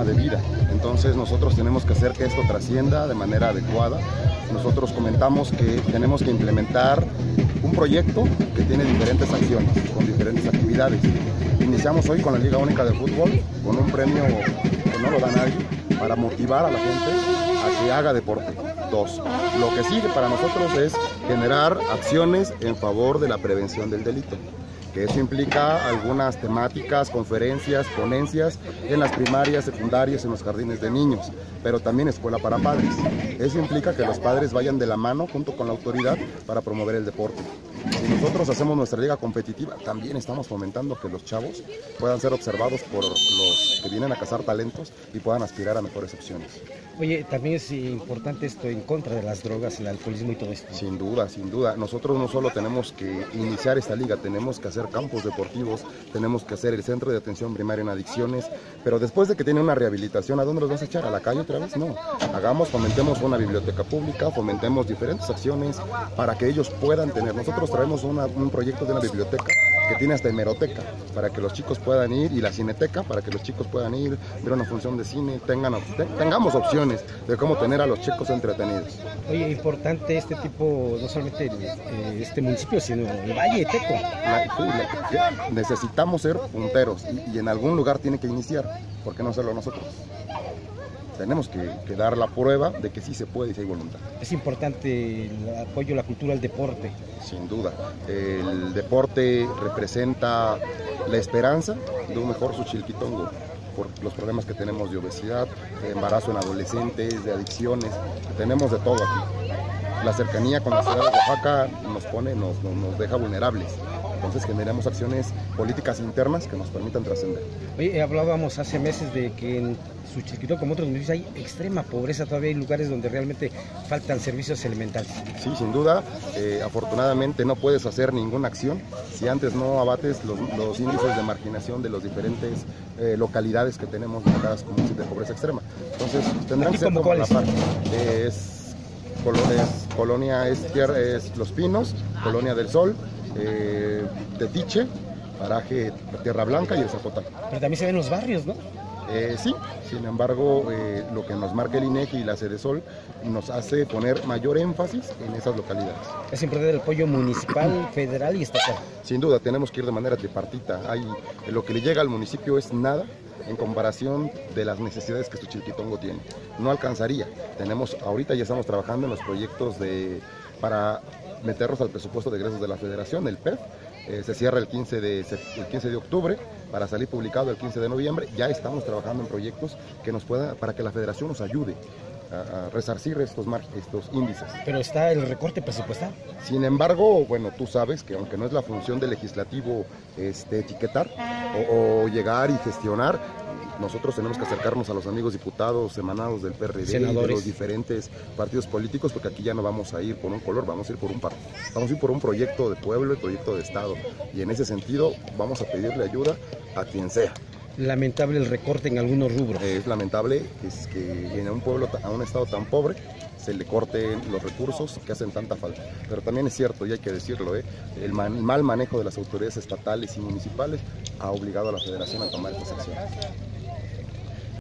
de vida. Entonces nosotros tenemos que hacer que esto trascienda de manera adecuada. Nosotros comentamos que tenemos que implementar un proyecto que tiene diferentes acciones, con diferentes actividades. Iniciamos hoy con la Liga Única de Fútbol, con un premio que no lo da nadie, para motivar a la gente a que haga deporte. 2. Lo que sigue para nosotros es generar acciones en favor de la prevención del delito, que eso implica algunas temáticas, conferencias, ponencias en las primarias, secundarias, en los jardines de niños, pero también escuela para padres. Eso implica que los padres vayan de la mano junto con la autoridad para promover el deporte. Si nosotros hacemos nuestra liga competitiva, también estamos fomentando que los chavos puedan ser observados por los que vienen a cazar talentos y puedan aspirar a mejores opciones. Oye, también es importante esto en contra de las drogas, el alcoholismo y todo esto. Sin duda, sin duda. Nosotros no solo tenemos que iniciar esta liga, tenemos que hacer campos deportivos, tenemos que hacer el centro de atención primaria en adicciones, pero después de que tienen una rehabilitación, ¿a dónde los vas a echar? ¿A la calle otra vez? No. Fomentemos una biblioteca pública, fomentemos diferentes acciones para que ellos puedan tener. Nosotros traemos un proyecto de una biblioteca que tiene hasta hemeroteca, para que los chicos puedan ir, y la cineteca, para que los chicos puedan ir, ver una función de cine, tengamos opciones de cómo tener a los chicos entretenidos. Oye, importante este tipo, no solamente este municipio, sino el Valle de Teco. Necesitamos ser punteros y en algún lugar tiene que iniciar, ¿por qué no hacerlo nosotros? Tenemos que dar la prueba de que sí se puede y si hay voluntad. Es importante el apoyo a la cultura, al deporte. Sin duda. El deporte representa la esperanza de un mejor Xochilquiltongo por los problemas que tenemos de obesidad, de embarazo en adolescentes, de adicciones. Tenemos de todo aquí. La cercanía con la ciudad de Oaxaca nos deja vulnerables. Entonces generamos acciones políticas internas que nos permitan trascender. Oye, hablábamos hace meses de que en Xochilquiltongo, como otros municipios, hay extrema pobreza, todavía hay lugares donde realmente faltan servicios elementales. Sí, sin duda. Afortunadamente no puedes hacer ninguna acción si antes no abates los índices de marginación de las diferentes localidades que tenemos marcadas como índices de pobreza extrema. Entonces tendrán que ser como la parte. Colonia es Los Pinos, Colonia del Sol, Tetiche, paraje Tierra Blanca y el Zapotal. Pero también se ven los barrios, ¿no? Sí, sin embargo, lo que nos marca el INEGI y la Cedesol nos hace poner mayor énfasis en esas localidades. Es importante el apoyo municipal, federal y estatal. Sin duda, tenemos que ir de manera tripartita. Lo que le llega al municipio es nada en comparación de las necesidades que Xochilquiltongo tiene. No alcanzaría. Ahorita ya estamos trabajando en los proyectos para meterlos al presupuesto de egresos de la Federación, el PEF. Se cierra el 15 de octubre para salir publicado el 15 de noviembre. Ya estamos trabajando en proyectos para que la Federación nos ayude a resarcir estos índices. Pero está el recorte presupuestal. Sin embargo, bueno, tú sabes que aunque no es la función del legislativo etiquetar o llegar y gestionar, nosotros tenemos que acercarnos a los amigos diputados emanados del PRD, senadores, de los diferentes partidos políticos, porque aquí ya no vamos a ir por un color, vamos a ir por un partido. Vamos a ir por un proyecto de pueblo y proyecto de Estado. Y en ese sentido vamos a pedirle ayuda a quien sea. Lamentable el recorte en algunos rubros. Es lamentable que en un estado tan pobre se le corten los recursos que hacen tanta falta. Pero también es cierto, y hay que decirlo, el mal manejo de las autoridades estatales y municipales ha obligado a la Federación a tomar estas acciones.